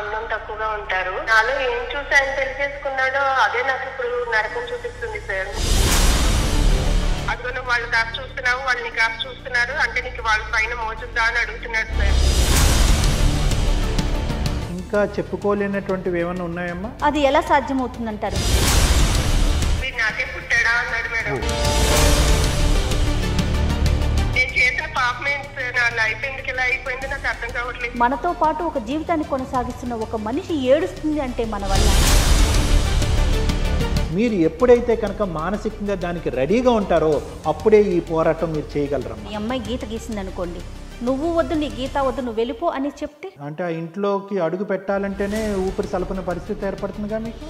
అందం తక్కువగా ఉంటారు. నాలో ఏం చూసి ఆయన పెళ్లి చేసుకున్నాడో అదే నాకు ఇప్పుడు నరకం చూపిస్తుంది సార్. అదిగో వాళ్ళు కాస్త చూస్తున్నావు, వాళ్ళు నీ కాస్త చూస్తున్నారు అంటే నీకు వాళ్ళ పైన మోచుద్దా అని అడుగుతున్నాడు సార్. ఇంకా చెప్పుకోలేనటువంటివి ఏమన్నా ఉన్నాయమ్మా? అది ఎలా సాధ్యమవుతుందంటారు? మీరు నాకే పుట్టాడా అన్నాడు మేడం. నేను చేసిన పాపమే నా లైఫ్ ఎందుకు ఇలా అయిపోయింది నాకు అర్థం కావట్లేదు. మనతో పాటు ఒక జీవితాన్ని కొనసాగిస్తున్న ఒక మనిషి ఏడుస్తుంది అంటే మన వల్ల. మీరు ఎప్పుడైతే కనుక మానసికంగా దానికి రెడీగా ఉంటారో అప్పుడే ఈ పోరాటం మీరు చేయగలరమ్మా. ఈ అమ్మాయి గీత గీసింది అనుకోండి, నువ్వు వద్దు, నీ గీత వద్దు, నువ్వు వెళ్ళిపో అని చెప్తే అంటే ఆ ఇంట్లోకి అడుగు పెట్టాలంటేనే ఊపిరి సలపన పరిస్థితి ఏర్పడుతుందిగా మీకు.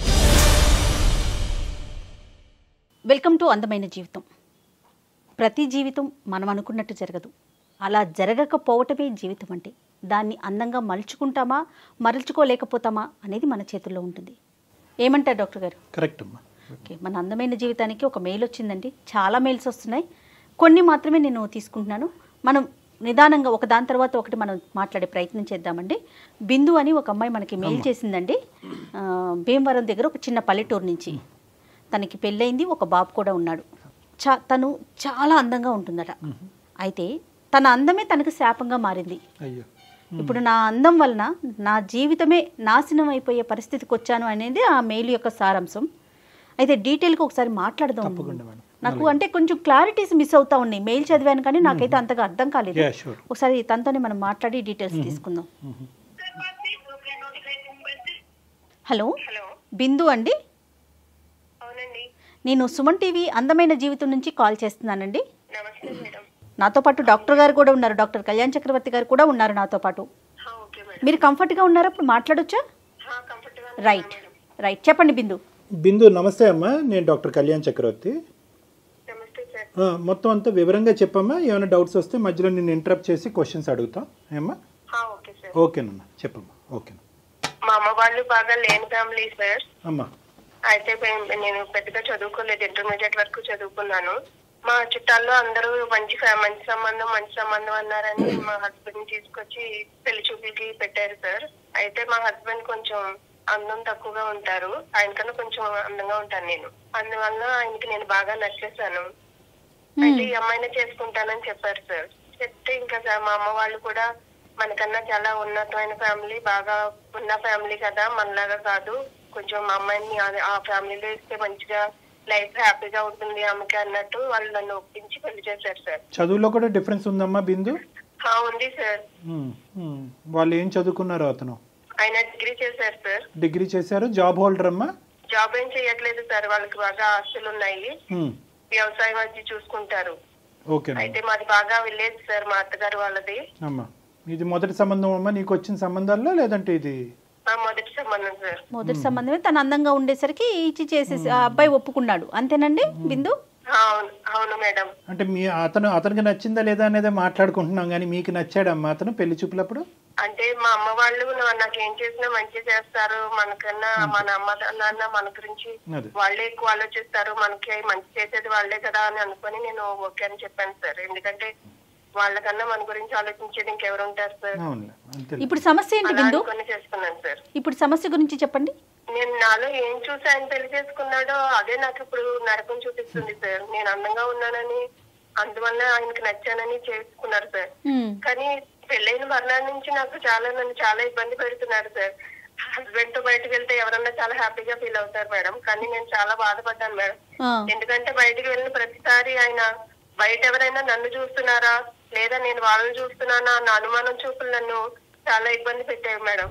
వెల్కమ్ టు అందమైన జీవితం. ప్రతి జీవితం మనం అనుకున్నట్టు జరగదు. అలా జరగకపోవటమే జీవితం అంటే. దాన్ని అందంగా మలుచుకుంటామా మరల్చుకోలేకపోతామా అనేది మన చేతుల్లో ఉంటుంది. ఏమంటారు డాక్టర్ గారు? కరెక్ట్ అమ్మా. ఓకే, మన అందమైన జీవితానికి ఒక మెయిల్ వచ్చిందండి. చాలా మెయిల్స్ వస్తున్నాయి, కొన్ని మాత్రమే నేను తీసుకుంటున్నాను. మనం నిదానంగా ఒక దాని తర్వాత ఒకటి మనం మాట్లాడే ప్రయత్నం చేద్దామండి. బిందు అని ఒక అమ్మాయి మనకి మెయిల్ చేసిందండి. భీమవరం దగ్గర ఒక చిన్న పల్లెటూరు నుంచి. తనకి పెళ్ళయింది, ఒక బాబు కూడా ఉన్నాడు. తను చాలా అందంగా ఉంటుందట. అయితే తన అందమే తనకు శాపంగా మారింది. అయ్యో, ఇప్పుడు నా అందం వలన నా జీవితమే నాశనం అయిపోయే పరిస్థితికి వచ్చాను అనేది ఆ మెయిల్ యొక్క సారాంశం. అయితే డీటెయిల్గా ఒకసారి మాట్లాడదాం. నాకు అంటే కొంచెం క్లారిటీస్ మిస్ అవుతా ఉన్నాయి. మెయిల్ చదివాను కానీ నాకైతే అంతగా అర్థం కాలేదు. ఒకసారి తనతోనే మనం మాట్లాడి డీటెయిల్స్ తీసుకుందాం. హలో, బిందు అండి. నేను సుమన్ టీవీ అందమైన జీవితం నుంచి కాల్ చేస్తున్నానండి. నాతో పాటు డాక్టర్ గారు కూడా ఉన్నారు, డాక్టర్ కళ్యాణ్ చక్రవర్తి గారు కూడా ఉన్నారు నాతో పాటు. మీరు కంఫర్ట్గా ఉన్నారా? ఇప్పుడు మాట్లాడొచ్చా? రైట్ రైట్, చెప్పండి బిందు. బిందు నమస్తే అమ్మా, నేను డాక్టర్ కళ్యాణ్ చక్రవర్తి. మొత్తం అంతా వివరంగా చెప్పమ్మా. ఏమైనా డౌట్స్ వస్తే మధ్యలో నేను ఇంటరప్ట్ చేసి క్వశ్చన్స్ అడుగుతాం. ఏమ్మా? ఓకేనమ్మా, చెప్పమ్మా. ఓకే. మా అమ్మ వాళ్ళు బాగా లేని ఫ్యామిలీ సార్. అమ్మా, అయితే నేను పెద్దగా చదువుకోలేదు, ఇంటర్మీడియట్ వరకు చదువుకున్నాను. మా చుట్టాల్లో అందరూ మంచి సంబంధం అన్నారని మా హస్బెండ్ తీసుకొచ్చి పెళ్లి చూపులకి పెట్టారు సార్. అయితే మా హస్బెండ్ కొంచెం అందం తక్కువగా ఉంటారు, ఆయనకన్నా కొంచెం అందంగా ఉంటాను నేను. అందువల్ల ఆయనకి నేను బాగా నచ్చేసాను. అయితే ఈ అమ్మాయినే చేసుకుంటానని చెప్పారు సార్. చెప్తే ఇంకా మా అమ్మ వాళ్ళు కూడా మనకన్నా చాలా ఉన్నతమైన ఫ్యామిలీ, బాగా ఉన్న ఫ్యామిలీ కదా, మనలాగా కాదు, కొంచెం మా అమ్మాయిని ఆ ఫ్యామిలీలో ఇస్తే మంచిగా లైఫ్ హ్యాపీగా ఉంటుంది ఆమెకి అన్నట్టు వాళ్ళు నన్ను ఒప్పించి పెళ్లి చేశారు సార్. చదువులో కూడా డిఫరెన్స్ ఉందమ్మా బిందు? ఉంది సార్. వాళ్ళు ఏం చదువుకున్నారు? అతను ఆయన డిగ్రీ చేశారు సార్. డిగ్రీ చేశారు. జాబ్ హోల్డర్ అమ్మా? జాబ్ ఏం చేయట్లేదు సార్, వాళ్ళకి బాగా ఆస్తులు ఉన్నాయి, వ్యవసాయం అది చూసుకుంటారు. అయితే మాది బాగా విలేజ్ సార్, మా అత్తగారు వాళ్ళది. అమ్మా, ఇది మొదటి సంబంధం అమ్మా నీకు వచ్చిన సంబంధాల్లో, లేదంటే ఇది మొదటి సంబంధం సార్? మొదటి సంబంధమే. తను అందంగా ఉండేసరికి ఇచ్చి చేసేసి ఆ అబ్బాయి ఒప్పుకున్నాడు, అంతేనండి బిందు? అవును మేడం. అంటే అతనికి నచ్చిందా లేదా అనేది మాట్లాడుకుంటున్నాం, కానీ మీకు నచ్చాడమ్మా అతను పెళ్లి చూపులప్పుడు? అంటే మా అమ్మ వాళ్ళు నాకు ఏం చేసినా మంచి చేస్తారు, మనకన్నా మన అమ్మ నాన్న మన గురించి వాళ్ళే ఎక్కువ ఆలోచిస్తారు, మనకి మంచి చేసేది వాళ్ళే కదా అని అనుకుని నేను ఓకే అని చెప్పాను సార్. ఎందుకంటే వాళ్ళకన్నా మన గురించి ఆలోచించేది ఇంకెవరు ఉంటారు సార్. ఇప్పుడు సమస్య ఏంటి బిందు? చేసుకున్నాను సార్. ఇప్పుడు సమస్య గురించి చెప్పండి. నేను నాలో ఏం చూసి ఆయన పెళ్లి చేసుకున్నాడో అదే నాకు ఇప్పుడు నరకం చూపిస్తుంది సార్. నేను అందంగా ఉన్నానని, అందువల్ల ఆయనకి నచ్చానని చేసుకున్నారు సార్. కానీ పెళ్ళైన మరణాల నుంచి నన్ను చాలా ఇబ్బంది పెడుతున్నారు సార్. హస్బెండ్ తో బయటకు వెళ్తే ఎవరన్నా చాలా హ్యాపీగా ఫీల్ అవుతారు మేడం, కానీ నేను చాలా బాధపడ్డాను మేడం. ఎందుకంటే బయటకు వెళ్ళిన ప్రతిసారి ఆయన బయట ఎవరైనా నన్ను చూస్తున్నారా లేదా నేను వాళ్ళని చూస్తున్నానా అన్న అనుమానం చూపులు నన్ను చాలా ఇబ్బంది పెట్టారు మేడం.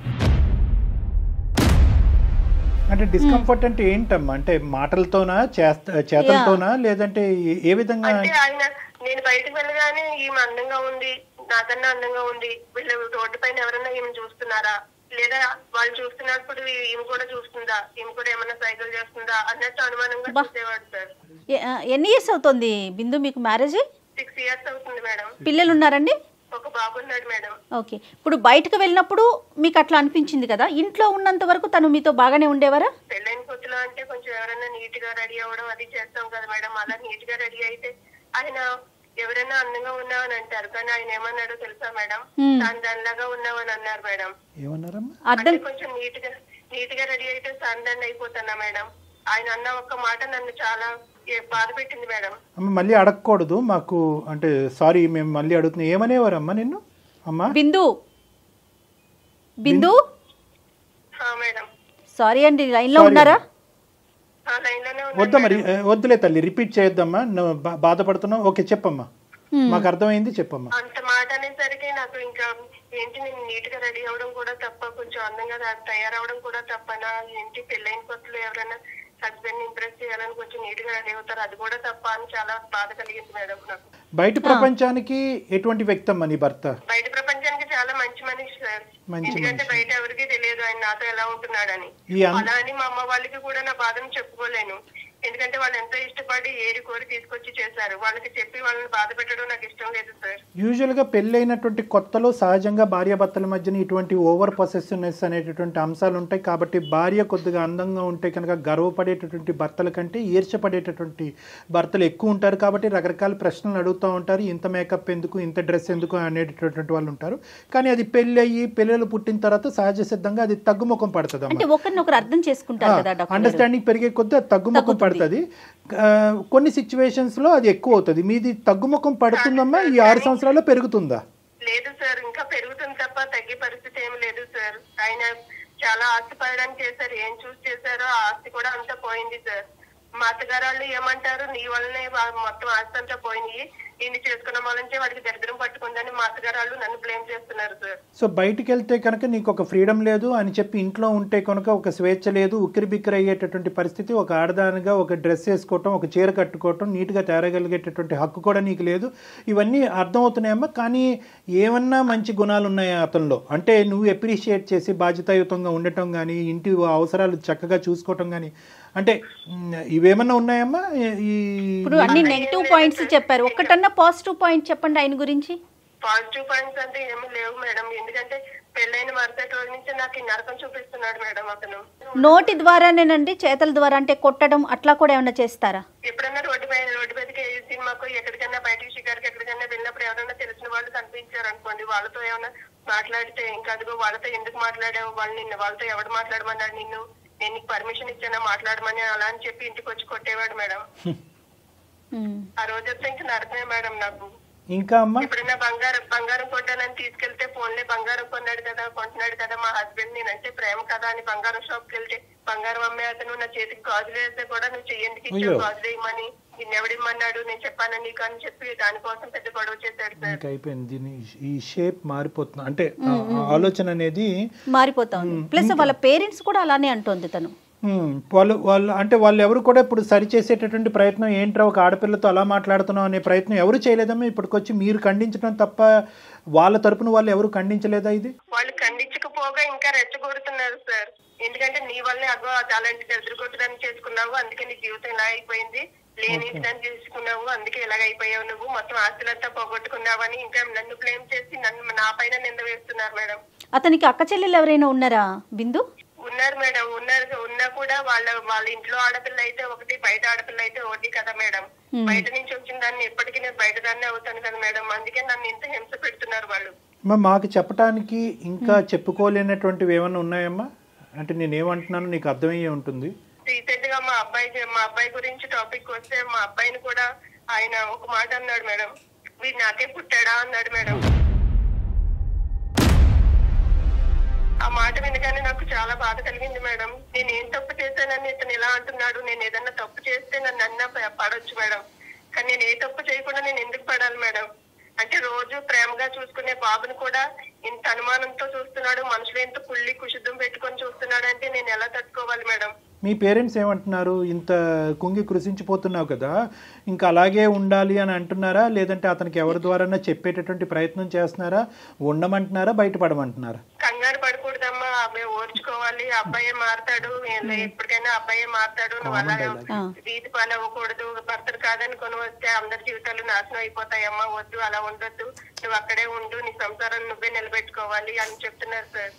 అంటే డిస్కంఫర్ట్ అంటే ఏంటమ్మా? అంటే మాటలతోనా, చేతలతోనా, లేదంటే ఏ విధంగా? అంటే ఆయన నేను బయటకు వెళ్ళగానే ఈమె అందంగా ఉంది, నాకన్నా అందంగా ఉంది, వీళ్ళు రోడ్డు పైన ఎవరైనా ఈమె చూస్తున్నారా లేదా వాళ్ళు చూస్తున్నప్పుడు ఈమె కూడా చూస్తుందా, ఈమె కూడా ఏమైనా సైకిల్ చేస్తుందా అన్నట్టు అనుమానంగా చూసేవాడు సార్. ఎన్ని ఇయర్స్ అవుతుంది బిందు మీకు మ్యారేజ్? 6 years అవుతుంది మేడం. పిల్లలు ఉన్నారండి? ఒక బాబు ఉన్నాడు మేడం. ఓకే. ఇప్పుడు బయటకు వెళ్ళినప్పుడు మీకు అట్లా అనిపించింది కదా, ఇంట్లో ఉన్నంత వరకు తను మీతో బాగానే ఉండేవారా? పెళ్ళైన కొత్తలో అంటే కొంచెం ఎవరైనా నీట్ గా రెడీ అవ్వడం అది చేస్తాం కదా మేడం, అలా నీట్ గా రెడీ అయితే ఆయన ఎవరైనా అందంగా ఉన్నావని అంటారు, కానీ ఆయన ఏమన్నాడో తెలుసా మేడం? దానిలాగా ఉన్నావని అన్నారు మేడం. ఏమన్నారమ్మా? అంటే కొంచెం నీట్ గా రెడీ అయితే సాందాన్ని అయిపోతానా మేడం? ఆయన అన్న ఒక్క మాట నన్ను చాలా బాధ పెట్టింది మేడం. అమ్మ మళ్ళీ అడగకూడదు మాకు, అంటే సారీ మేము మళ్ళీ అడుగుతున్నాం. ఏమనేవారమ్మా నిన్ను? అమ్మా బిందు బిందు మేడం సారీ అండి, లైన్ లో ఉన్నారా? లైన్ లోనే వద్దా మరి, వద్దులే తల్లి, రిపీట్ చేయొద్దమ్మా. నువ్వు బాధపడుతున్నావు. ఓకే చెప్పమ్మా, మాకు అర్థమైంది, చెప్పమ్మా. అంత మాట అనేసరికి నాకు ఇంకా ఏంటి, నేను నీట్ గా రెడీ అవడం కూడా తప్ప, కొంచెం అందంగా తయారవడం కూడా తప్పనా ఏంటి? పెళ్ళైన కొత్తలో ఎవరైనా హస్బెండ్ ఇంప్రెస్ చేయాలని కొంచెం నీట్ గా రెడీ అవుతారు, అది కూడా తప్ప అని చాలా బాధ కలిగింది మేడం నాకు. బయట ప్రపంచానికి ఎటువంటి వ్యక్తి అమ్మా నీ భర్త? బయట ప్రపంచానికి చాలా మంచి మనిషి సార్. ఎందుకంటే బయట ఎవరికి తెలియదు ఆయన నాతో ఎలా ఉంటున్నాడని. అలా అని మా అమ్మ వాళ్ళకి కూడా నా బాధను చెప్పుకోలేను, ఎందుకంటే వాళ్ళు ఎంతో ఇష్టపడి ఏరి కోరి తీసుకొచ్చి చేశారు. వాళ్ళకి చెప్పి వాళ్ళని బాధ పెట్టడం నాకు ఇష్టం లేదు సార్. యూజువల్ గా పెళ్ళైనటువంటి కొత్తలో సహజంగా భార్యాభర్తల మధ్యన ఇటువంటి ఓవర్ పొసెసివ్నెస్ అనేటటువంటి అంశాలు ఉంటాయి. కాబట్టి భార్య కొద్దిగా అందంగా ఉంటే కనుక గర్వపడేటటువంటి భర్తల కంటే ఈర్ష్యపడేటటువంటి భర్తలు ఎక్కువ ఉంటారు. కాబట్టి రకరకాల ప్రశ్నలు అడుగుతూ ఉంటారు, ఇంత మేకప్ ఎందుకు, ఇంత డ్రెస్ ఎందుకు అనేటటువంటి వాళ్ళు ఉంటారు. కానీ అది పెళ్ళి అయ్యి పిల్లలు పుట్టిన తర్వాత సహజ సిద్ధంగా అది తగ్గుముఖం పడుతుంది. అండర్స్టాండింగ్ పెరిగే కొద్దీ అది తగ్గుముఖం పడుతుంది. కొన్ని సిచ్యువేషన్స్ లో అది ఎక్కువ అవుతుంది. మీది తగ్గుముఖం పడుతుందమ్మా? ఈ 6 సంవత్సరాల్లో పెరుగుతుందా? లేదు సార్, ఇంకా పెరుగుతుంది తప్ప తగ్గే పరిస్థితి ఏమి లేదు సార్. ఆయన చాలా ఆస్తి పడడానికి చేశారు, ఏం చూసి చేశారో ఆ ఆస్తి కూడా అంతా పోయింది సార్. మా అత్తగారు వాళ్ళు ఏమంటారు, నీ వల్లనే మొత్తం ఆస్తి అంతా పోయినాయి, ఇన్ని చేసుకున్న వాళ్ళంటే వాడికి దరిద్రం పట్టుకుందని మా అత్తగారు వాళ్ళు నన్ను బ్లేమ్ చేస్తున్నారు సార్. సో బయటికి వెళ్తే కనుక నీకు ఒక ఫ్రీడమ్ లేదు అని చెప్పి, ఇంట్లో ఉంటే కనుక ఒక స్వేచ్ఛ లేదు, ఉక్కిరి బిక్కిరి అయ్యేటటువంటి పరిస్థితి, ఒక ఆడదానిగా ఒక డ్రెస్ వేసుకోవటం, ఒక చీర కట్టుకోవటం, నీట్గా తయారగలిగేటటువంటి హక్కు కూడా నీకు లేదు. ఇవన్నీ అర్థమవుతున్నాయమ్మా. కానీ ఏమన్నా మంచి గుణాలు ఉన్నాయా అతనిలో? అంటే నువ్వు అప్రిషియేట్ చేసి బాధ్యతాయుతంగా ఉండటం కానీ, ఇంటి అవసరాలు చక్కగా చూసుకోవటం కానీ, అంటే ఇవేమన్నా ఉన్నాయమ్మా? ఇప్పుడు అన్ని నెగిటివ్ పాయింట్స్ చెప్పారు, ఒక్కటన్నా పాజిటివ్ పాయింట్ చెప్పండి ఆయన గురించి. పాజిటివ్ పాయింట్స్ అంటే ఏమీ లేవు మేడం, ఎందుకంటే పెళ్ళైన మరుసటి రోజు నుంచి నాకు ఈ నరకం చూపిస్తున్నాడు మేడం అతను. నోటి ద్వారానేనండి, చేతల ద్వారా అంటే కొట్టడం అట్లా కూడా ఏమన్నా చేస్తారా? ఎప్పుడన్నా రోడ్డు మీదకి సినిమాకు ఎక్కడికైనా బయటికి షికారికి ఎక్కడికైనా వెళ్ళినప్పుడు ఎవరైనా తెలిసిన వాళ్ళు కనిపించారు అనుకోండి, వాళ్ళతో ఏమైనా మాట్లాడితే ఇంకా అదిగో వాళ్ళతో ఎందుకు మాట్లాడావు, వాళ్ళతో ఎవడు మాట్లాడమన్నాడు నిన్ను, నేను నీకు పర్మిషన్ ఇచ్చానా మాట్లాడమని, అలా అని చెప్పి ఇంటికి వచ్చి కొట్టేవాడు మేడం. ఆ రోజంతా ఇంకా నరకమే మేడం నాకు. ఇంకా అమ్మా ఎప్పుడైనా బంగారం కొట్టానని తీసుకెళ్తే ఫోన్లే బంగారం కొంటున్నాడు కదా మా హస్బెండ్, నేనంటే ప్రేమ కదా అని బంగారం షాప్ కి వెళ్తే బంగారం అమ్మే అతను నా చేతికి గాజులు వేస్తే కూడా నువ్వు చెయ్యందుకు ఇచ్చావు, గాజులు వేయమని, నిన్ను ఎవడిమ్మన్నాడు, నేను చెప్పాను నీకు అని చెప్పి దానికోసం పెద్ద గొడవ చేశాడు సార్. అయిపోయింది, దీని ఈ షేప్ మారిపోతుంది, అంటే ఆలోచన అనేది మారిపోతుంది. ప్లస్ వాళ్ళ పేరెంట్స్ కూడా అలానే అంటోంది తను. వాళ్ళు ఎవరు కూడా ఇప్పుడు సరి చేసేటటువంటి ప్రయత్నం, ఏంట్రా ఒక ఆడపిల్లతో అలా మాట్లాడుతున్నాం అనే ప్రయత్నం ఎవరు చేయలేదమ్మా. ఇప్పటికొచ్చి మీరు ఖండించడం తప్ప వాళ్ళ తరపున వాళ్ళు ఎవరు ఖండించలేదా? ఇది వాళ్ళు ఖండించకపోగా ఇంకా రెచ్చగొడుతున్నారు సార్. ఎందుకంటే నీ వల్లే అగో అలాంటి ఎదురుగొట్టడానికి చేసుకున్నావు, అందుకే నీ జీవితం ఇలా అయిపోయింది, లేనిదాన్ని చేసుకున్నావు, అందుకే ఇలాగ అయిపోయావు, నువ్వు మొత్తం ఆస్తులంతా పోగొట్టుకున్నావని ఇంకా నన్ను బ్లేమ్ చేసి నా పైన నింద వేస్తున్నారు మేడం. అతనికి అక్క చెల్లెలు ఎవరైనా ఉన్నారా బిందు? ఉన్నారు మేడం, ఉన్నా కూడా వాళ్ళ ఇంట్లో ఆడపిల్ల అయితే ఒకటి, బయట ఆడపిల్ల అయితే ఒకటి కదా మేడం. బయట నుంచి వచ్చిన దాన్ని ఎప్పటికీ నేను బయట దాన్ని అవుతాను కదా మేడం, అందుకే నన్ను ఇంత హింస పెడుతున్నారు వాళ్ళు. మాకు చెప్పడానికి ఇంకా చెప్పుకోలేనటువంటివి ఏమన్నా ఉన్నాయమ్మా? అంటే నేనేమంటున్నాను నీకు అర్థమయ్యే ఉంటుంది. రీసెంట్ గా మా అబ్బాయి గురించి టాపిక్ వస్తే, మా అబ్బాయిని కూడా ఆయన ఒక మాట అన్నాడు మేడం, వీడు నాకే పుట్టాడా అన్నాడు మేడం. ఆ మాట వినగానే నాకు చాలా బాధ కలిగింది మేడం. నేను ఏం తప్పు చేశానని ఇతను ఇలా అంటున్నాడు, నేను ఏదన్నా తప్పు చేస్తే నన్ను అన్నా పడొచ్చు మేడం, కానీ నేను ఏ తప్పు చేయకుండా నేను ఎందుకు పడాలి మేడం? అంటే రోజు ప్రేమగా చూసుకునే బాబుని కూడా ఇంత అనుమానంతో చూస్తున్నాడు, మనుషులు ఎంత కుళ్ళి కుషుద్ధం పెట్టుకొని చూస్తున్నాడు అంటే నేను ఎలా తట్టుకోవాలి మేడం? మీ పేరెంట్స్ ఏమంటున్నారు? ఇంత కుంగి కృషించిపోతున్నావు కదా, ఇంకా అలాగే ఉండాలి అని అంటున్నారా, లేదంటే అతనికి ఎవరి ద్వారా చెప్పేటటువంటి ప్రయత్నం చేస్తున్నారా, ఉండమంటున్నారా, బయటపడమంటున్నారా? కంగారు పడకూడదమ్మా, అబ్బాయి ఓర్చుకోవాలి, అబ్బాయే మారుతాడు, ఎప్పటికైనా అబ్బాయే మారుతాడు, నువ్వు అలా వీధి పాలు అవ్వకూడదు, భర్తలు కాదని కొని వస్తే అందరి జీవితాలు నాశనం అయిపోతాయమ్మా, వద్దు అలా ఉండొద్దు, నువ్వు అక్కడే ఉండు, నీ సంసారాన్ని నువ్వే నిలబెట్టుకోవాలి అని చెప్తున్నారు సార్.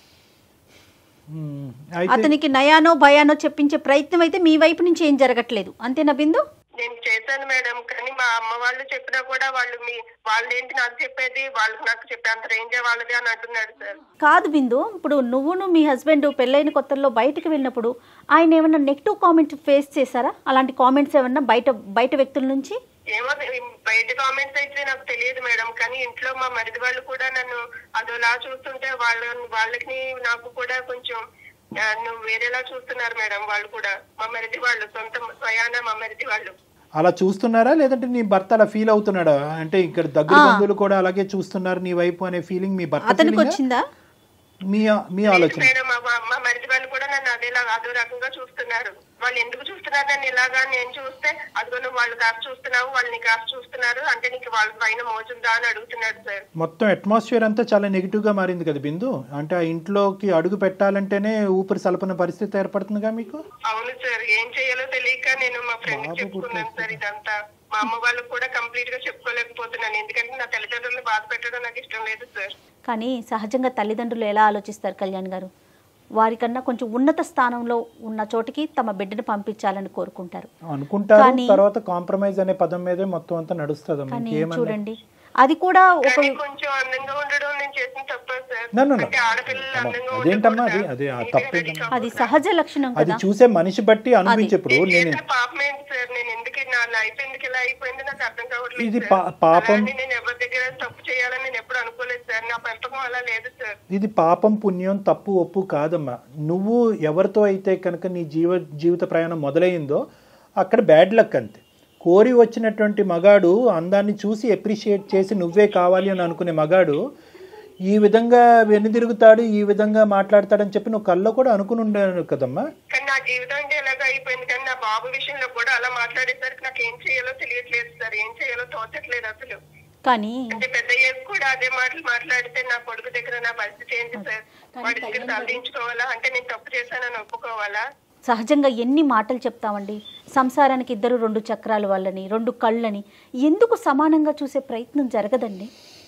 అతనికి నయానో భయానో చెప్పించే ప్రయత్నం అయితే మీ వైపు నుంచి ఏం జరగట్లేదు, అంతేనా బిందు? నేను చేశాను మేడం, కానీ మా అమ్మ వాళ్ళు చెప్పినా కూడా వాళ్ళేంటి నాకు చెప్పేది, వాళ్ళకి నాకు చెప్పే అంత రేంజే వాళ్ళది అని అంటున్నాడు సార్. కాదు బిందు, ఇప్పుడు నువ్వును మీ హస్బెండ్ పెళ్ళైన కొత్తల్లో బయటకు వెళ్ళినప్పుడు ఆయన ఏమన్నా నెగిటివ్ కామెంట్ ఫేస్ చేశారా? అలాంటి కామెంట్స్ ఏమన్నా బయట వ్యక్తుల నుంచి? ఏమో బయట కామెంట్స్ అయితే నాకు తెలియదు మేడం, కానీ ఇంట్లో మా మరిది వాళ్ళు కూడా నన్ను అదోలా చూస్తుంటే వాళ్ళకి నాకు కూడా కొంచెం నువ్వు వేరేలా చూస్తున్నారు మేడం. వాళ్ళు కూడా మా మరిది వాళ్ళు స్వయాన మా మరిది వాళ్ళు అలా చూస్తున్నారా, లేదంటే నీ భర్త అలా ఫీల్ అవుతున్నాడా? అంటే ఇక్కడ దగ్గర బంధువులు కూడా అలాగే చూస్తున్నారు నీ వైపు అనే ఫీలింగ్ మీ భర్త అతనికి వచ్చిందా? మీ ఆలోచన మేడం మా మరిది వాళ్ళు కూడా నన్ను అదో రకంగా చూస్తున్నారు. వాళ్ళు ఎందుకు చూస్తున్నారు నన్ను ఇలాగా? నేను చూస్తే అదిగో నువ్వు వాళ్ళు కాస్త చూస్తున్నావు, వాళ్ళు నీ కాస్త చూస్తున్నారు అంటే నీకు వాళ్ళ పైన మోజుందా అని అడుగుతున్నాడు సార్. మొత్తం అట్మాస్ఫియర్ అంతా చాలా నెగిటివ్ గా మారింది కదా బిందు. అంటే ఆ ఇంట్లోకి అడుగు పెట్టాలంటేనే ఊపిరి సలపన పరిస్థితి ఏర్పడుతుందిగా మీకు. అవును సార్, ఏం చేయాలో తెలియక నేను మా ఫ్రెండ్ చెప్పుకున్నాను సార్ ఇదంతా. మా అమ్మ వాళ్ళకు కూడా కంప్లీట్ గా చెప్పుకోలేకపోతున్నాను, ఎందుకంటే నా తల్లిదండ్రులను బాధ పెట్టడం నాకు ఇష్టం లేదు సార్. కానీ సహజంగా తల్లిదండ్రులు ఎలా ఆలోచిస్తారు కళ్యాణ్ గారు? వారికన్నా కొంచెం ఉన్నత స్థానంలో ఉన్న చోటికి తమ బిడ్డను పంపించాలని కోరుకుంటారు అనుకుంటారు. తర్వాత కాంప్రమైజ్ అనే పదం మీదే మొత్తం అంతా నడుస్తుంది. కానీ చూడండి, అది కూడా ఒక కొంచెం అందంగా ఉండడం నేను చేసిన తప్ప సార్. అంటే ఆడపిల్లలు అందంగా అదేంటమ్మా, అది తప్పే, అది సహజ లక్షణం అది కదా. చూసే మనిషి బట్టి అనిపించేప్పుడు పాపం ఏంటి సార్, నేను ఎందుకు నా లైఫ్ ఎందుకు ఇలా అయిపోయింది నాకు అర్థం కావట్లేదు. ఇది పాపం, నేను ఎవరి దగ్గర తప్పు చేయాలని నేను ఎప్పుడు అనుకోలేదు సార్. నా పెంపకం అలా లేదు సార్. ఇది పాపం పుణ్యం తప్పు ఒప్పు కాదమ్మా. నువ్వు ఎవరితో అయితే కనుక నీ జీవిత ప్రయాణం మొదలైందో అక్కడ బ్యాడ్ లక్ అంతే. కోరి వచ్చినటువంటి మగాడు అందాన్ని చూసి అప్రిషియేట్ చేసి నువ్వే కావాలి అని అనుకునే మగాడు ఈ విధంగా వెనుదిరుగుతాడు, ఈ విధంగా మాట్లాడతాడని చెప్పి నువ్వు కల్లో కూడా అనుకుని ఉండాను కదమ్మా. కానీ నా జీవితం అంటే ఎలాగో అయిపోయింది, కానీ నా బాబు విషయంలో కూడా అలా మాట్లాడేసరికి నాకు ఏం చేయాలో తెలియట్లేదు సార్. ఏం చేయాలో తోచట్లేదు అసలు. కానీ అంటే పెద్ద కూడా అదే మాటలు మాట్లాడితే నా కొడుకు దగ్గర నా పరిస్థితి ఏంటి సార్? వాడి దగ్గర తలదించుకోవాలా? అంటే నేను తప్పు చేశానని ఒప్పుకోవాలా? సహజంగా ఎన్ని మాటలు చెప్తామండి. సంసారానికి 2 చక్రాల వాళ్ళని, 2 కళ్ళని ఎందుకు సమానంగా చూసే ప్రయత్నం జరగదండి.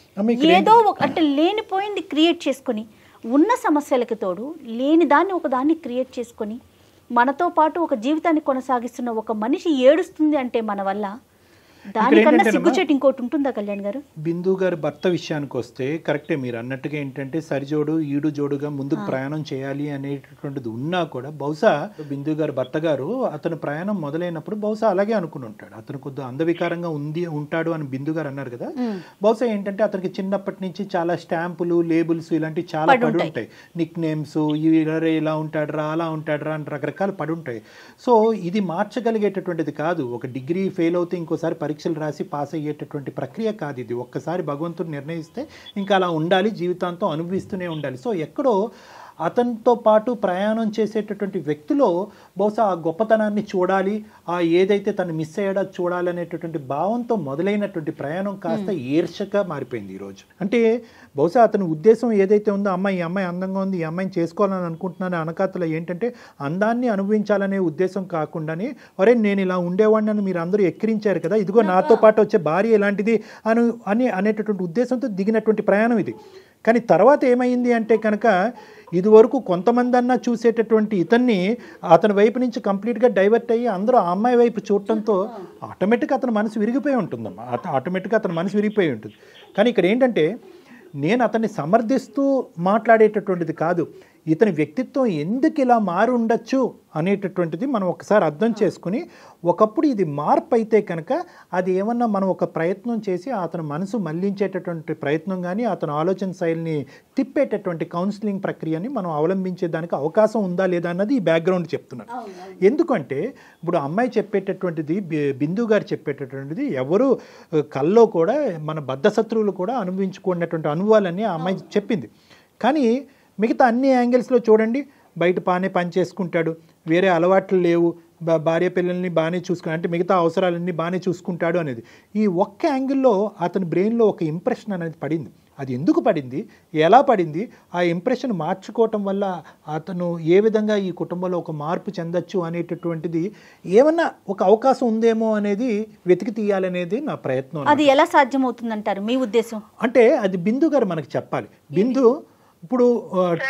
ఏదో అంటే లేనిపోయింది క్రియేట్ చేసుకొని, ఉన్న సమస్యలకు తోడు లేని దాన్ని ఒకదాన్ని క్రియేట్ చేసుకొని మనతో పాటు ఒక జీవితాన్ని కొనసాగిస్తున్న ఒక మనిషి ఏడుస్తుంది అంటే మన వల్ల దానికన్నా సిగ్గుచేటు ఇంకోటి ఉంటుందా కళ్యాణ్ గారు? బిందు గారి భర్త విషయానికి వస్తే కరెక్టే మీరు అన్నట్టుగా ఏంటంటే సరిజోడు ఈడు జోడుగా ముందుకు ప్రయాణం చేయాలి అనేటటువంటిది ఉన్నా కూడా బహుశా బిందు గారి భర్త గారు అతను ప్రయాణం మొదలైనప్పుడు బహుశా అలాగే అనుకుని ఉంటాడు. అతను కొద్దిగా అందవికారంగా ఉంటాడు అని బిందు గారు అన్నారు కదా. బహుశా ఏంటంటే అతనికి చిన్నప్పటి నుంచి చాలా స్టాంపులు, లేబుల్స్ ఇలాంటివి చాలా పడి ఉంటాయి. నిక్ నేమ్స్, ఇలా ఉంటాడురా అలా ఉంటాడురా అని రకరకాలు పడి ఉంటాయి. సో ఇది మార్చగలిగేటటువంటిది కాదు. ఒక డిగ్రీ ఫెయిల్ అవుతే ఇంకోసారి పరీక్షలు రాసి పాస్ అయ్యేటటువంటి ప్రక్రియ కాదు ఇది. ఒక్కసారి భగవంతుడు నిర్ణయిస్తే ఇంకా అలా ఉండాలి, జీవితాంతం అనుభవిస్తూనే ఉండాలి. సో ఎక్కడో అతనితో పాటు ప్రయాణం చేసేటటువంటి వ్యక్తిలో బహుశా ఆ గొప్పతనాన్ని చూడాలి, ఆ ఏదైతే తను మిస్ అయ్యాడో చూడాలి అనేటటువంటి భావంతో మొదలైనటువంటి ప్రయాణం కాస్త ఈర్షగా మారిపోయింది ఈరోజు. అంటే బహుశా అతని ఉద్దేశం ఏదైతే ఉందో ఈ అమ్మాయి అందంగా ఉంది, ఈ అమ్మాయిని చేసుకోవాలని అనుకుంటున్నాను అనకాతలో ఏంటంటే అందాన్ని అనుభవించాలనే ఉద్దేశం కాకుండానే ఒరే నేను ఇలా ఉండేవాడిని అని మీరు అందరూ ఎక్కిరించారు కదా, ఇదిగో నాతో పాటు వచ్చే భార్య ఎలాంటిది అనేటటువంటి ఉద్దేశంతో దిగినటువంటి ప్రయాణం ఇది. కానీ తర్వాత ఏమైంది అంటే కనుక ఇదివరకు కొంతమంది అన్నా చూసేటటువంటి ఇతన్ని అతని వైపు నుంచి కంప్లీట్గా డైవర్ట్ అయ్యి అందరూ ఆ అమ్మాయి వైపు చూడటంతో ఆటోమేటిక్గా అతని మనసు విరిగిపోయి ఉంటుందమ్మా. ఆటోమేటిక్గా అతని మనసు విరిగిపోయి ఉంటుంది. కానీ ఇక్కడ ఏంటంటే నేను అతన్ని సమర్థిస్తూ మాట్లాడేటటువంటిది కాదు, ఇతని వ్యక్తిత్వం ఎందుకు ఇలా మారి ఉండొచ్చు అనేటటువంటిది మనం ఒకసారి అర్థం చేసుకుని ఒకప్పుడు ఇది మార్పు అయితే కనుక అది ఏమన్నా మనం ఒక ప్రయత్నం చేసి అతను మనసు మళ్లించేటటువంటి ప్రయత్నం కానీ అతను ఆలోచన శైలిని తిప్పేటటువంటి కౌన్సిలింగ్ ప్రక్రియని మనం అవలంబించేదానికి అవకాశం ఉందా లేదా అన్నది ఈ బ్యాక్గ్రౌండ్ చెప్తున్నాను. ఎందుకంటే ఇప్పుడు అమ్మాయి చెప్పేటటువంటిది, బిందు గారు చెప్పేటటువంటిది ఎవరు కల్లో కూడా మన బద్ధశత్రువులు కూడా అనుభవించుకున్నటువంటి అనుభవాలన్నీ ఆ అమ్మాయి చెప్పింది. కానీ మిగతా అన్ని యాంగిల్స్లో చూడండి, బయట బాగానే పని చేసుకుంటాడు, వేరే అలవాట్లు లేవు, భార్య పిల్లల్ని బాగానే చూసుకుని అంటే మిగతా అవసరాలన్నీ బాగానే చూసుకుంటాడు అనేది ఈ ఒక్క యాంగిల్లో అతని బ్రెయిన్లో ఒక ఇంప్రెషన్ అనేది పడింది. అది ఎందుకు పడింది, ఎలా పడింది, ఆ ఇంప్రెషన్ మార్చుకోవటం వల్ల అతను ఏ విధంగా ఈ కుటుంబంలో ఒక మార్పు చెందొచ్చు అనేటటువంటిది ఏమన్నా ఒక అవకాశం ఉందేమో అనేది వెతికి తీయాలనేది నా ప్రయత్నం. అది ఎలా సాధ్యమవుతుందంటారు మీ ఉద్దేశం? అంటే అది బిందు గారు మనకు చెప్పాలి. బిందు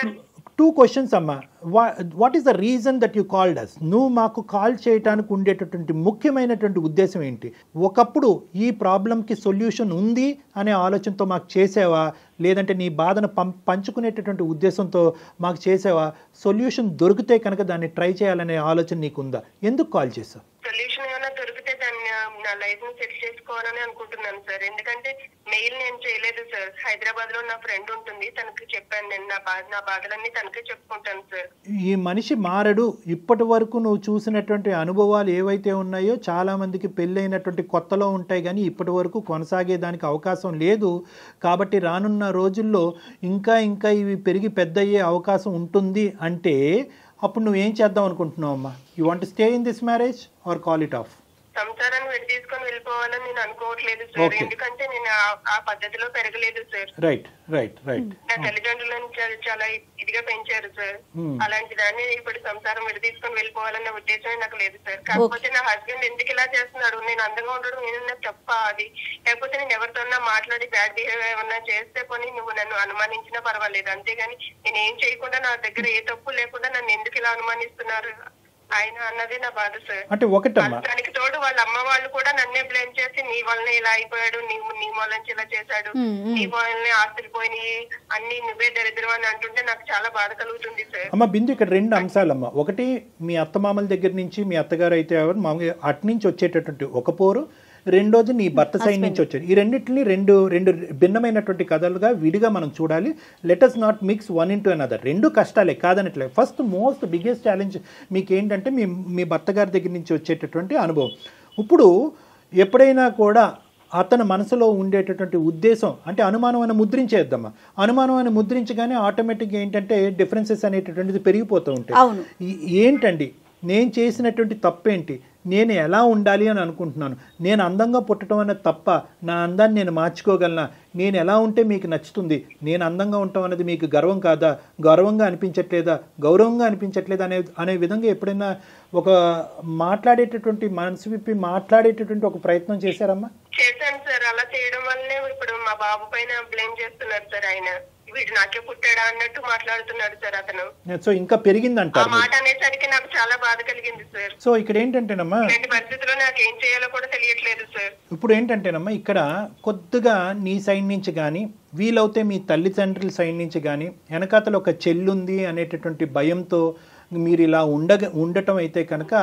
2 క్వశ్చన్స్ అమ్మా. What is the reason that you called us? నువ్వు మాకు కాల్ చేయడానికి ఉండేటటువంటి ముఖ్యమైనటువంటి ఉద్దేశం ఏంటి? ఒకప్పుడు ఈ ప్రాబ్లంకి సొల్యూషన్ ఉంది అనే ఆలోచనతో మాకు చేసావా, లేదంటే నీ బాధను పంచుకునేటటువంటి ఉద్దేశంతో మాకు చేసావా? సొల్యూషన్ దొరికితే కనుక దాన్ని ట్రై చేయాలనే ఆలోచన నీకుందా? ఎందుకు కాల్ చేసావు? సొల్యూషన్ ఏమైనా దొరికితే దాన్ని నా లైఫ్ ని సెట్ చేసుకోవాలని అనుకుంటున్నాను సార్. ఎందుకంటే మెయిల్ నేను చేయలేదు సార్. హైదరాబాద్ లో నా ఫ్రెండ్ ఉంటుంది, తనకి చెప్పాను నేను నా బాధలన్నీ తనకే చెప్పుకుంటాను సార్. ఈ మనిషి మారడు. ఇప్పటి వరకు నువ్వు చూసినటువంటి అనుభవాలు ఏవైతే ఉన్నాయో చాలా మందికి పెళ్ళైనటువంటి కొత్తలో ఉంటాయి, కానీ ఇప్పటి వరకు కొనసాగేదానికి అవకాశం లేదు. కాబట్టి రానున్న రోజుల్లో ఇంకా ఇవి పెరిగి పెద్ద అయ్యే అవకాశం ఉంటుంది. అంటే అప్పుడు నువ్వేం చేద్దాం అనుకుంటున్నావు అమ్మా? You want stay in this marriage or call it off? సంసారాన్ని విడి తీసుకొని వెళ్ళిపోవాలని నేను అనుకోవట్లేదు సార్. ఎందుకంటే నేను ఆ పద్ధతిలో పెరగలేదు సార్. Right right right. నా తల్లిదండ్రులను చాలా ఇదిగా పెంచారు సార్. అలాంటి దాన్ని ఇప్పుడు సంసారం విడి తీసుకొని వెళ్ళిపోవాలన్న ఉద్దేశమే నాకు లేదు సార్. కాకపోతే నా హస్బెండ్ ఎందుకు ఇలా చేస్తున్నాడు, నేను అందంగా ఉండడం ఏదన్నా తప్ప అది, లేకపోతే నేను ఎవరితోన్నా మాట్లాడి బ్యాడ్ బిహేవియర్ ఏమన్నా చేస్తే కొని నువ్వు నన్ను అనుమానించినా పర్వాలేదు, అంతేగాని నేను ఏం చేయకుండా నా దగ్గర ఏ తప్పు లేకుండా నన్ను ఎందుకు ఇలా అనుమానిస్తున్నారు ఆయన అన్నది నా బాధ సార్. అంటే ఒకటమ్మా, దానికి తోడు వాళ్ళ అమ్మ వాళ్ళు కూడా నన్నే బ్లేమ్ చేసి నీ వల్లనే ఇలా అయిపోయాడు, నీ వల్ల ఇలా చేశాడు, నీ వల్లనే ఆస్తులు పోయినాయి, అన్ని నువ్వే దరిద్రం అని అంటుంటే నాకు చాలా బాధ కలుగుతుంది సార్. అమ్మ బిందు, ఇక్కడ 2 అంశాలమ్మా. ఒకటి, మీ అత్తమామల దగ్గర నుంచి, మీ అత్తగారు అయితే మామూలుగా అటు నుంచి వచ్చేటటువంటి ఒక పోరు, రెండోది నీ భర్త సైడ్ నుంచి వచ్చారు. ఈ రెండింటిని రెండు భిన్నమైనటువంటి కథలుగా విడిగా మనం చూడాలి. Let us not mix one into another. 2 కష్టాలే కాదనట్లే. ఫస్ట్ మోస్ట్ బిగ్గెస్ట్ ఛాలెంజ్ మీకు ఏంటంటే మీ భర్త గారి దగ్గర నుంచి వచ్చేటటువంటి అనుభవం. ఇప్పుడు ఎప్పుడైనా కూడా అతని మనసులో ఉండేటటువంటి ఉద్దేశం అంటే అనుమానం అని ముద్రించేద్దామా. అనుమానం అని ముద్రించగానే ఆటోమేటిక్గా ఏంటంటే డిఫరెన్సెస్ అనేటటువంటిది పెరిగిపోతూ ఉంటాయి. ఏంటండి నేను చేసినటువంటి తప్పేంటి, నేను ఎలా ఉండాలి అని అనుకుంటున్నాను, నేను అందంగా పుట్టడం అనేది తప్ప, నా అందాన్ని నేను మార్చుకోగలనా, నేను ఎలా ఉంటే మీకు నచ్చుతుంది, నేను అందంగా ఉండటం అనేది మీకు గర్వం కాదా, గర్వంగా అనిపించట్లేదా, గౌరవంగా అనిపించట్లేదా అనే విధంగా ఎప్పుడైనా ఒక మాట్లాడేటటువంటి మనసు విప్పి మాట్లాడేటటువంటి ఒక ప్రయత్నం చేశారమ్మా? చేశాను సార్. అలా చేయడం వల్లనే ఇప్పుడు మా బాబు పైన బ్లేమ్ చేస్తున్నారు సార్. ఆయన వీడు నాకే పుట్టాడా అన్నట్టు మాట్లాడుతున్నాడు సార్ అతను. సో ఇంకా పెరిగిందంటారు. ఆ మాట అనేసరికి నాకు చాలా బాధ కలిగింది సార్. సో ఇక్కడ ఏంటంటేనమ్మా, ఇలాంటి పరిస్థితుల్లో నాకు ఏం చేయాలో కూడా తెలియట్లేదు సార్. ఇప్పుడు ఏంటంటేనమ్మా, ఇక్కడ కొద్దిగా నీ సైడ్ నుంచి కానీ, వీలవుతే మీ తల్లిదండ్రుల సైడ్ నుంచి కానీ, వెనకాతలు ఒక చెల్లుంది అనేటటువంటి భయంతో మీరు ఇలా ఉండటం అయితే కనుక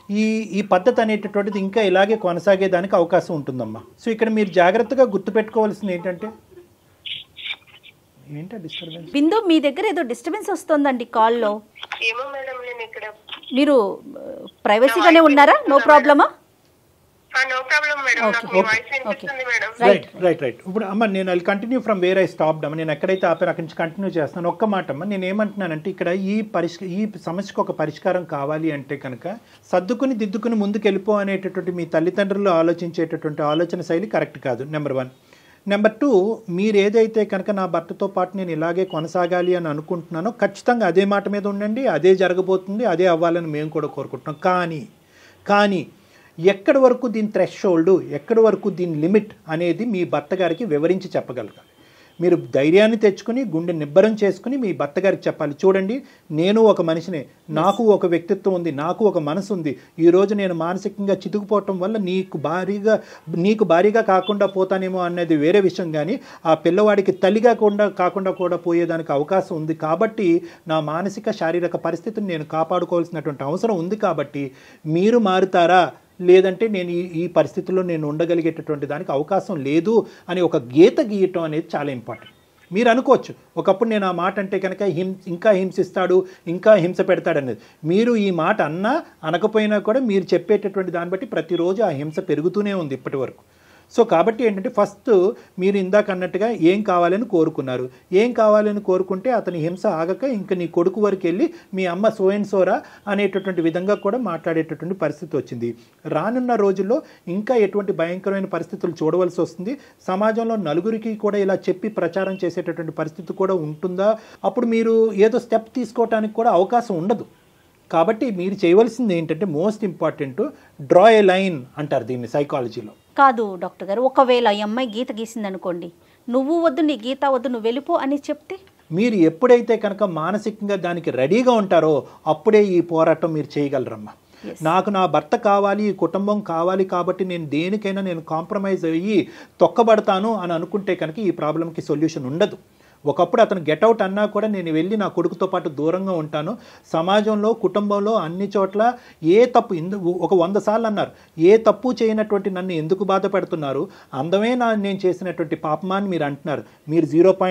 ఈ పద్ధతి అనేటటువంటిది ఇంకా ఇలాగే కొనసాగేదానికి అవకాశం ఉంటుందమ్మా. సో ఇక్కడ మీరు జాగ్రత్తగా గుర్తుపెట్టుకోవాల్సింది ఏంటంటే, డిస్టర్బెన్స్ బిందు, మీ దగ్గర ఏదో డిస్టర్బెన్స్ వస్తుందండి కాల్లో. ఏమో మేడం, నేను ఇక్కడ మీరు ప్రైవసీగానే ఉన్నారా? నో ప్రాబ్లమా? నో ప్రాబ్లం మేడం, నాకు మీ వాయిస్ వినిపిస్తుంది మేడం. రైట్. ఇప్పుడు అమ్మ నేను I continue from where I stopped అమ్మ. నేను ఎక్కడైతే ఆపాను అక్కడి నుంచి కంటిన్యూ చేస్తున్నాను. ఒక్క మాట అమ్మ, నేను ఏమంటున్నానంటే ఇక్కడ ఈ సమస్యకు ఒక పరిష్కారం కావాలి అంటే కనుక సర్దుకుని దిద్దుకుని ముందుకు వెళ్ళిపో అనేటటువంటి మీ తల్లిదండ్రులు ఆలోచించేటటువంటి ఆలోచన శైలి కరెక్ట్ కాదు. నెంబర్ 1. నెంబర్ 2, మీరు ఏదైతే కనుక నా భర్తతో పాటు నేను ఇలాగే కొనసాగాలి అని అనుకుంటున్నానో ఖచ్చితంగా అదే మాట మీద ఉండండి, అదే జరగబోతుంది, అదే అవ్వాలని మేము కూడా కోరుకుంటున్నాం. కానీ ఎక్కడి వరకు దీని థ్రెషోల్డ్, ఎక్కడి వరకు దీని లిమిట్ అనేది మీ భర్త గారికి వివరించి చెప్పగలగాలి. మీరు ధైర్యాన్ని తెచ్చుకుని గుండె నిబ్బరం చేసుకుని మీ భర్త గారికి చెప్పాలి, చూడండి నేను ఒక మనిషినే, నాకు ఒక వ్యక్తిత్వం ఉంది, నాకు ఒక మనసు ఉంది, ఈరోజు నేను మానసికంగా చితుకుపోవటం వల్ల నీకు భారీగా కాకుండా పోతానేమో అనేది వేరే విషయం, కానీ ఆ పిల్లవాడికి తల్లిగా కాకుండా కూడా పోయేదానికి అవకాశం ఉంది. కాబట్టి నా మానసిక శారీరక పరిస్థితిని నేను కాపాడుకోవాల్సినటువంటి అవసరం ఉంది. కాబట్టి మీరు మారుతారా, లేదంటే నేను ఈ పరిస్థితుల్లో నేను ఉండగలిగేటటువంటి దానికి అవకాశం లేదు అని ఒక గీత గీయటం అనేది చాలా ఇంపార్టెంట్. మీరు అనుకోవచ్చు ఒకప్పుడు నేను ఆ మాట అంటే కనుక ఇంకా హింసిస్తాడు, ఇంకా హింస పెడతాడనేది. మీరు ఈ మాట అన్నా అనకపోయినా కూడా మీరు చెప్పేటటువంటి దాన్ని బట్టి ప్రతిరోజు ఆ హింస పెరుగుతూనే ఉంది ఇప్పటి వరకు. సో కాబట్టి ఏంటంటే ఫస్ట్ మీరు ఇందాక అన్నట్టుగా ఏం కావాలని కోరుకున్నారు, ఏం కావాలని కోరుకుంటే అతని హింస ఆగక ఇంకా నీ కొడుకు వరకు వెళ్ళి మీ అమ్మ సోరా అనేటటువంటి విధంగా కూడా మాట్లాడేటటువంటి పరిస్థితి వచ్చింది. రానున్న రోజుల్లో ఇంకా ఎటువంటి భయంకరమైన పరిస్థితులు చూడవలసి వస్తుంది. సమాజంలో నలుగురికి కూడా ఇలా చెప్పి ప్రచారం చేసేటటువంటి పరిస్థితి కూడా ఉంటుందా, అప్పుడు మీరు ఏదో స్టెప్ తీసుకోవడానికి కూడా అవకాశం ఉండదు. కాబట్టి మీరు చేయవలసింది ఏంటంటే most important, draw a line అంటారు దీన్ని సైకాలజీలో. కాదు డాక్టర్ గారు, ఒకవేళ ఈ అమ్మాయి గీత గీసింది అనుకోండి, నువ్వు వద్దు, నీ గీత వద్దు, నువ్వు వెళ్ళిపో అని చెప్తే మీరు ఎప్పుడైతే కనుక మానసికంగా దానికి రెడీగా ఉంటారో అప్పుడే ఈ పోరాటం మీరు చేయగలరమ్మా. నాకు నా భర్త కావాలి, ఈ కుటుంబం కావాలి కాబట్టి నేను దేనికైనా నేను కాంప్రమైజ్ అయ్యి తొక్కబడతాను అని అనుకుంటే కనుక ఈ ప్రాబ్లంకి సొల్యూషన్ ఉండదు. ఒకప్పుడు అతను గెట్అవుట్ అన్నా కూడా నేను వెళ్ళి నా కొడుకుతో పాటు దూరంగా ఉంటాను. సమాజంలో, కుటుంబంలో అన్ని చోట్ల ఏ తప్పు ఒక 100 సార్లు అన్నారు, ఏ తప్పు చేయనటువంటి నన్ను ఎందుకు బాధ పెడుతున్నారు, అందమే నేను చేసినటువంటి పాపమా అని మీరు అంటున్నారు. మీరు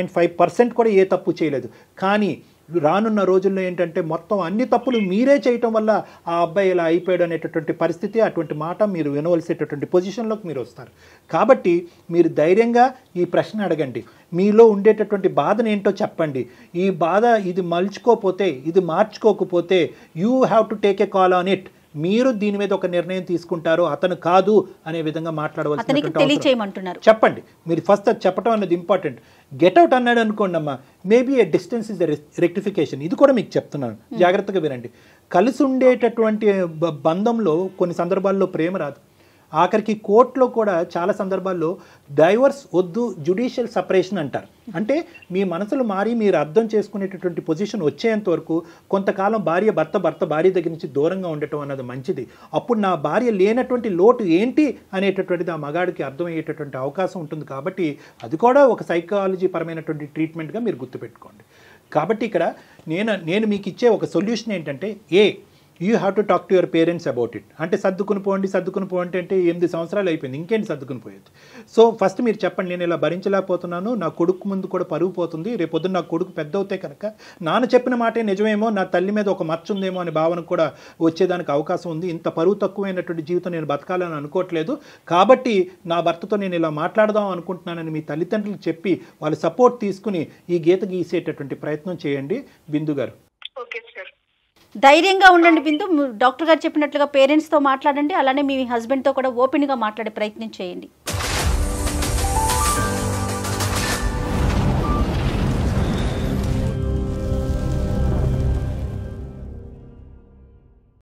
0.5% కూడా ఏ తప్పు చేయలేదు. కానీ రానున్న రోజుల్లో ఏంటంటే మొత్తం అన్ని తప్పులు మీరే చేయటం వల్ల ఆ అబ్బాయి ఇలా అయిపోయాడు అనేటటువంటి పరిస్థితి, అటువంటి మాట మీరు వినవలసేటటువంటి పొజిషన్లోకి మీరు వస్తారు. కాబట్టి మీరు ధైర్యంగా ఈ ప్రశ్న అడగండి, మీలో ఉండేటటువంటి బాధను ఏంటో చెప్పండి. ఈ బాధ ఇది మలుచుకోకపోతే, ఇది మార్చుకోకపోతే you have to take a call on it. మీరు దీని మీద ఒక నిర్ణయం తీసుకుంటారు, అతను కాదు అనే విధంగా మాట్లాడవలసిన చెప్పండి. మీరు ఫస్ట్ అది చెప్పడం అనేది ఇంపార్టెంట్. గెట్అవుట్ అన్నాడు అనుకోండి అమ్మా, maybe a distance is the rectification. ఇది కూడా మీకు చెప్తున్నాను, జాగ్రత్తగా వినండి. కలిసి ఉండేటటువంటి బంధంలో కొన్ని సందర్భాల్లో ప్రేమ రాదు. ఆఖరికి కోర్టులో కూడా చాలా సందర్భాల్లో డైవర్స్ వద్దు, జ్యుడిషియల్ సపరేషన్ అంటారు. అంటే మీ మనసులు మారి మీరు అర్థం చేసుకునేటటువంటి పొజిషన్ వచ్చేంత వరకు కొంతకాలం భర్త భార్య దగ్గర నుంచి దూరంగా ఉండటం అన్నది మంచిది. అప్పుడు నా భార్య లేనటువంటి లోటు ఏంటి అనేటటువంటిది ఆ మగాడికి అర్థమయ్యేటటువంటి అవకాశం ఉంటుంది. కాబట్టి అది కూడా ఒక సైకాలజీ పరమైనటువంటి ట్రీట్మెంట్గా మీరు గుర్తుపెట్టుకోండి. కాబట్టి ఇక్కడ నేను మీకు ఇచ్చే ఒక సొల్యూషన్ ఏంటంటే, you have to talk to your parents about it. అంటే సర్దుకుని పోండి అంటే 8 సంవత్సరాలు అయిపోయింది, ఇంకేంటి సర్దుకుని పోయేది. సో ఫస్ట్ మీరు చెప్పండి, నేను ఇలా భరించలేకపోతున్నాను, నా కొడుకు ముందు కూడా పరుగు పోతుంది, రేపొద్దున నా కొడుకు పెద్ద అవుతే కనుక నాన్న చెప్పిన మాటే నిజమేమో, నా తల్లి మీద ఒక మచ్చ ఉందేమో అనే భావన కూడా వచ్చేదానికి అవకాశం ఉంది. ఇంత పరువు తక్కువైనటువంటి జీవితం నేను బతకాలని అనుకోవట్లేదు, కాబట్టి నా భర్తతో నేను ఇలా మాట్లాడదాం అనుకుంటున్నానని మీ తల్లిదండ్రులకు చెప్పి వాళ్ళ సపోర్ట్ తీసుకుని ఈ గీత గీసేటటువంటి ప్రయత్నం చేయండి. బిందు గారు ధైర్యంగా ఉండండి బిందు. డాక్టర్ గారు చెప్పినట్లుగా పేరెంట్స్తో మాట్లాడండి, అలానే మీ హస్బెండ్తో కూడా ఓపెన్గా మాట్లాడే ప్రయత్నం చేయండి.